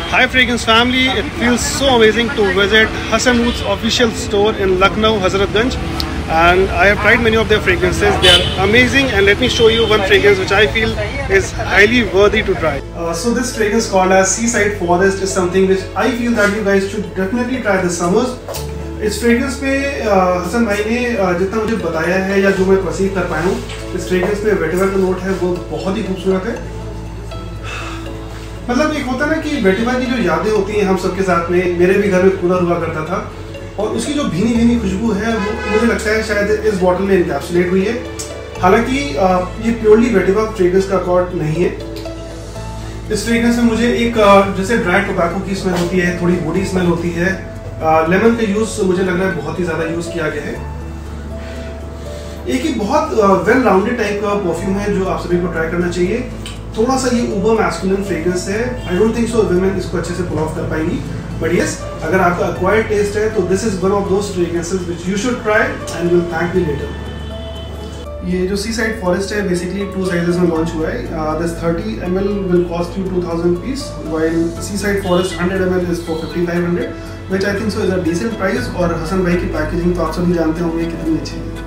Hi fragrance family, it feels so amazing to visit Hasan's official store in Lucknow, Hazratganj, and I have tried many of their fragrances. They are amazing, and let me show you one fragrance which I feel is highly worthy to try. So this fragrance called as SeaSide Forest is something which I feel that you guys should definitely try this summers. इस fragrance पे हसन भाई ने जितना मुझे बताया है या जो मैं परसीव कर पाया हूँ, इस फ्रेग्रेंस पे वेटिवर का नोट है वो बहुत ही खूबसूरत है। मतलब एक होता है ना कि वेटिवर की जो यादें होती हैं हम सबके साथ में, मेरे भी घर में कूलर हुआ करता था और उसकी जो भीनी भीनी खुशबू है वो मुझे लगता है शायद इस बॉटल में इनकैप्सुलेट हुई है। हालांकि ये प्योरली वेटिवर फ्रेग्रेंस का अकॉर्ड नहीं है। इस फ्रेग्रेंस में मुझे एक जैसे ड्राई टोबैको की स्मेल होती है, थोड़ी बॉडी स्मेल होती है। लेमन का यूज मुझे लग रहा है बहुत ही ज्यादा यूज किया गया है। एक ही बहुत वेल राउंडेड टाइप का परफ्यूम है जो आप सभी को ट्राई करना चाहिए। थोड़ा सा ये ओवर मैस्कुलिन फ्रेग्रेंस है। I don't think so women इसको अच्छे से पुल ऑफ कर पाएंगी, बट यस अगर आपका एक्वायर्ड टेस्ट है तो this is one of those fragrances which you should try and will thank me later. ये जो सीसाइड फॉरेस्ट है बेसिकली 2 साइजेस में लॉन्च हुआ है। This 30 ml will cost you 2000 rupees, while seaside forest 100 ml is for 5500, which I think so is a decent price। और हसन भाई की packaging तो आप सभी जानते होंगे कितनी अच्छी है।